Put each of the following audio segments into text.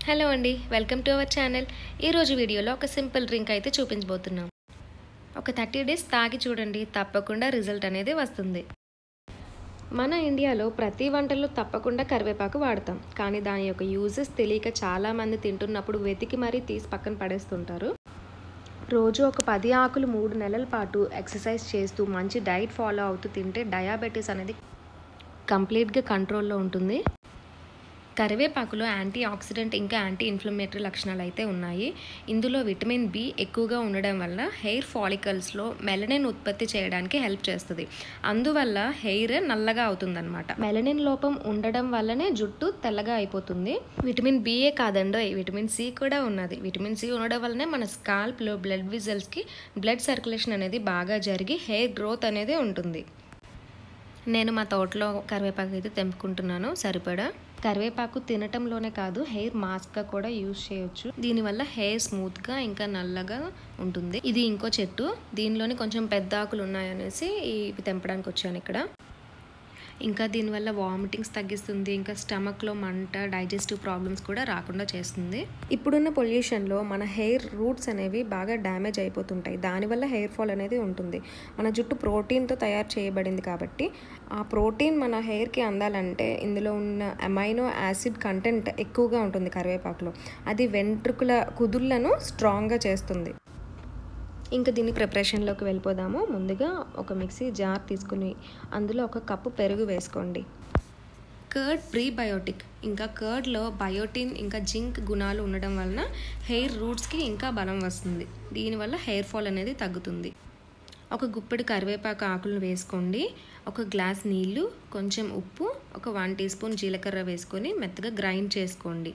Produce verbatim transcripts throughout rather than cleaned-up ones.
Hello అండి, welcome to our channel. ఈరోజు వీడియోలో ఒక సింపుల్ డ్రింక్ అయితే చూపించబోతున్నాం. ఒక థర్టీ డేస్ తాగి చూడండి, తప్పకుండా రిజల్ట్ అనేది వస్తుంది. మన ఇండియాలో ప్రతి వంటల్లో తప్పకుండా కరివేపాకు వాడతాం, కానీ దాని యొక్క యూజెస్ తెలియక చాలామంది తింటున్నప్పుడు వెతికి మరీ తీసి పక్కన పడేస్తుంటారు. రోజు ఒక పది ఆకులు మూడు నెలల పాటు ఎక్సర్సైజ్ చేస్తూ మంచి డైట్ ఫాలో అవుతూ తింటే డయాబెటీస్ అనేది కంప్లీట్గా కంట్రోల్లో ఉంటుంది. కరివేపాకులో యాంటీ ఆక్సిడెంట్ ఇంకా యాంటీ ఇన్ఫ్లమేటరీ లక్షణాలు అయితే ఉన్నాయి. ఇందులో విటమిన్ బి ఎక్కువగా ఉండడం వల్ల హెయిర్ ఫాలికల్స్లో మెలనిన్ ఉత్పత్తి చేయడానికి హెల్ప్ చేస్తుంది. అందువల్ల హెయిర్ నల్లగా అవుతుందన్నమాట. మెలనిన్ లోపం ఉండడం వల్లనే జుట్టు తెల్లగా అయిపోతుంది. విటమిన్ బిఏ కాదండో, విటమిన్ సి కూడా ఉన్నది. విటమిన్ సి ఉండడం వల్లనే మన స్కాల్ప్లో బ్లడ్ వెజల్స్కి బ్లడ్ సర్క్యులేషన్ అనేది బాగా జరిగి హెయిర్ గ్రోత్ అనేది ఉంటుంది. నేను మా తోటలో కరివేపాకు అయితే తెంపుకుంటున్నాను సరిపడా. కరివేపాకు తినటంలోనే కాదు, హెయిర్ మాస్క్గా కూడా యూజ్ చేయొచ్చు. దీనివల్ల హెయిర్ స్మూత్గా ఇంకా నల్లగా ఉంటుంది. ఇది ఇంకో చెట్టు, దీనిలోని కొంచెం పెద్ద ఆకులు ఉన్నాయనేసి ఇవి తెంపడానికి వచ్చాను ఇక్కడ. ఇంకా దీనివల్ల వామిటింగ్స్ తగ్గిస్తుంది, ఇంకా స్టమక్లో మంట, డైజెస్టివ్ ప్రాబ్లమ్స్ కూడా రాకుండా చేస్తుంది. ఇప్పుడున్న పొల్యూషన్లో మన హెయిర్ రూట్స్ అనేవి బాగా డ్యామేజ్ అయిపోతుంటాయి. దానివల్ల హెయిర్ ఫాల్ అనేది ఉంటుంది. మన జుట్టు ప్రోటీన్తో తయారు చేయబడింది కాబట్టి ఆ ప్రోటీన్ మన హెయిర్కి అందాలంటే ఇందులో ఉన్న అమైనో యాసిడ్ కంటెంట్ ఎక్కువగా ఉంటుంది కరివేపాకులో. అది వెంట్రుకల కుదుళ్లను స్ట్రాంగ్గా చేస్తుంది. ఇంకా దీని ప్రిపరేషన్లోకి వెళ్ళిపోదాము. ముందుగా ఒక మిక్సీ జార్ తీసుకుని అందులో ఒక కప్పు పెరుగు వేసుకోండి. కర్డ్ ప్రీబయోటిక్, ఇంకా కర్డ్లో బయోటిన్ ఇంకా జింక్ గుణాలు ఉండడం వలన హెయిర్ రూట్స్కి ఇంకా బలం వస్తుంది. దీనివల్ల హెయిర్ ఫాల్ అనేది తగ్గుతుంది. ఒక గుప్పెడు కరివేపాకు ఆకులను వేసుకోండి. ఒక గ్లాస్ నీళ్ళు, కొంచెం ఉప్పు, ఒక వన్ టీ స్పూన్ జీలకర్ర వేసుకొని మెత్తగా గ్రైండ్ చేసుకోండి.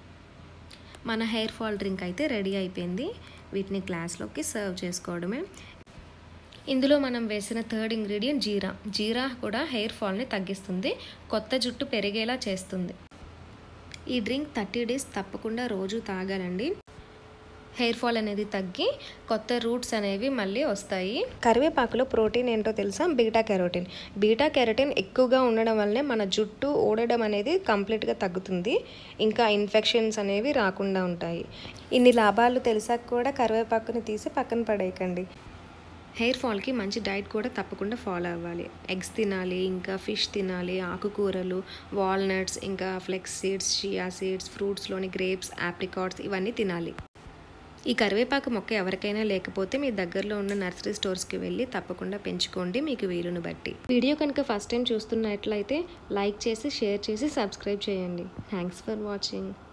మన హెయిర్ ఫాల్ డ్రింక్ అయితే రెడీ అయిపోయింది. వీటిని గ్లాస్లోకి సర్వ్ చేసుకోవడమే. ఇందులో మనం వేసిన థర్డ్ ఇంగ్రీడియంట్ జీరా. జీరా కూడా హెయిర్ ఫాల్ని తగ్గిస్తుంది, కొత్త జుట్టు పెరిగేలా చేస్తుంది. ఈ డ్రింక్ థర్టీ డేస్ తప్పకుండా రోజు తాగాలండి. హెయిర్ ఫాల్ అనేది తగ్గి కొత్త రూట్స్ అనేవి మళ్ళీ వస్తాయి. కరివేపాకులో ప్రోటీన్ ఏంటో తెలుసా? Beta carotene. బీటా కెరోటిన్ ఎక్కువగా ఉండడం వల్లనే మన జుట్టు ఊడడం అనేది కంప్లీట్గా తగ్గుతుంది. ఇంకా ఇన్ఫెక్షన్స్ అనేవి రాకుండా ఉంటాయి. ఇన్ని లాభాలు తెలిసాక కూడా కరివేపాకుని తీసి పక్కన పడేయకండి. హెయిర్ ఫాల్కి మంచి డైట్ కూడా తప్పకుండా ఫాలో అవ్వాలి. ఎగ్స్ తినాలి, ఇంకా ఫిష్ తినాలి, ఆకుకూరలు, వాల్నట్స్, ఇంకా ఫ్లెక్స్ సీడ్స్, చియా సీడ్స్, ఫ్రూట్స్లోని గ్రేప్స్, ఆప్రికాట్స్ ఇవన్నీ తినాలి. ఈ కరివేపాకు మొక్క ఎవరికైనా లేకపోతే మీ దగ్గరలో ఉన్న నర్సరీ స్టోర్స్కి వెళ్ళి తప్పకుండా పెంచుకోండి, మీకు వీలును బట్టి. వీడియో కనుక ఫస్ట్ టైం చూస్తున్నట్లయితే లైక్ చేసి, షేర్ చేసి, సబ్స్క్రైబ్ చేయండి. Thanks for watching.